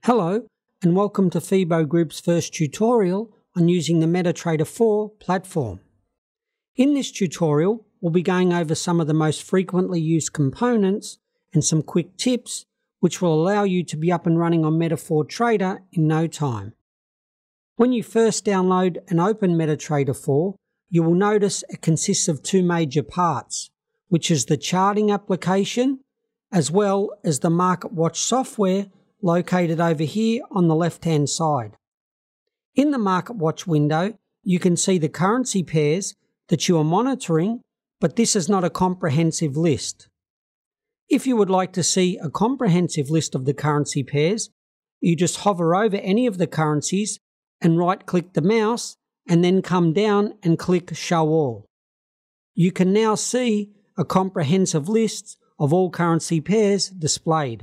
Hello and welcome to FIBO Group's first tutorial on using the Metatrader 4 platform. In this tutorial, we'll be going over some of the most frequently used components and some quick tips which will allow you to be up and running on Meta4 Trader in no time. When you first download and open Metatrader 4, you will notice it consists of two major parts, which is the charting application as well as the Market Watch software located over here on the left-hand side. In the Market Watch window, you can see the currency pairs that you are monitoring, but this is not a comprehensive list. If you would like to see a comprehensive list of the currency pairs, you just hover over any of the currencies and right-click the mouse and then come down and click Show All. You can now see a comprehensive list of all currency pairs displayed.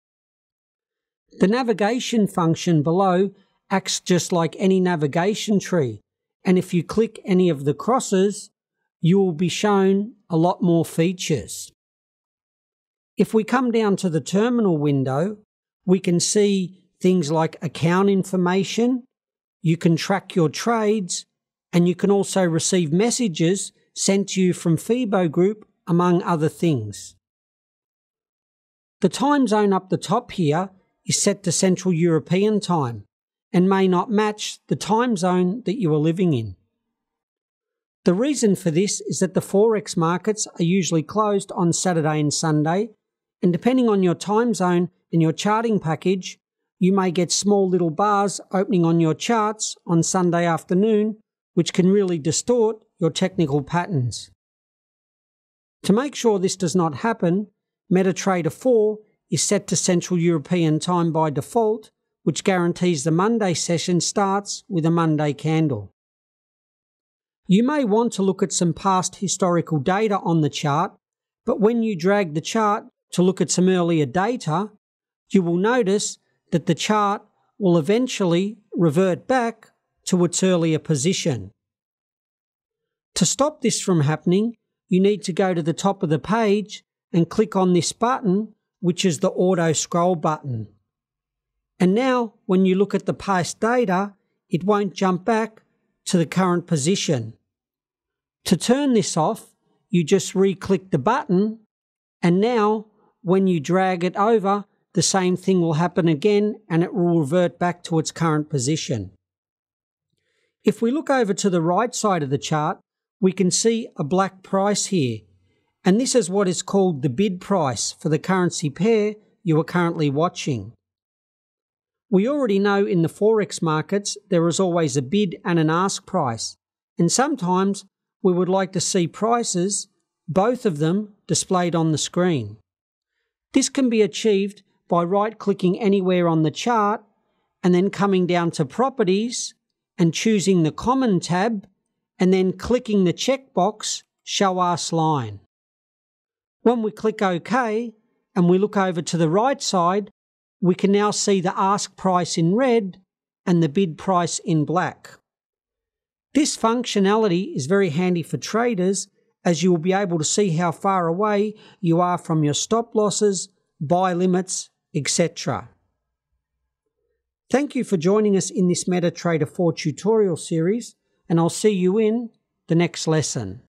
The navigation function below acts just like any navigation tree, and if you click any of the crosses, you will be shown a lot more features. If we come down to the terminal window, we can see things like account information, you can track your trades, and you can also receive messages sent to you from FIBO Group, among other things. The time zone up the top here is set to Central European time and may not match the time zone that you are living in. The reason for this is that the Forex markets are usually closed on Saturday and Sunday, and depending on your time zone and your charting package, you may get small little bars opening on your charts on Sunday afternoon, which can really distort your technical patterns. To make sure this does not happen, Metatrader 4 is set to Central European time by default, which guarantees the Monday session starts with a Monday candle. You may want to look at some past historical data on the chart, but when you drag the chart to look at some earlier data, you will notice that the chart will eventually revert back to its earlier position. To stop this from happening, you need to go to the top of the page and click on this button, which is the auto scroll button. And now when you look at the past data, it won't jump back to the current position. To turn this off, you just re-click the button, and now when you drag it over, the same thing will happen again and it will revert back to its current position. If we look over to the right side of the chart, we can see a black price here, and this is what is called the bid price for the currency pair you are currently watching. We already know in the Forex markets there is always a bid and an ask price, and sometimes we would like to see prices, both of them, displayed on the screen. This can be achieved by right-clicking anywhere on the chart and then coming down to Properties and choosing the Common tab and then clicking the checkbox Show Ask line. When we click OK and we look over to the right side, we can now see the ask price in red and the bid price in black. This functionality is very handy for traders, as you will be able to see how far away you are from your stop losses, buy limits, etc. Thank you for joining us in this Metatrader 4 tutorial series, and I'll see you in the next lesson.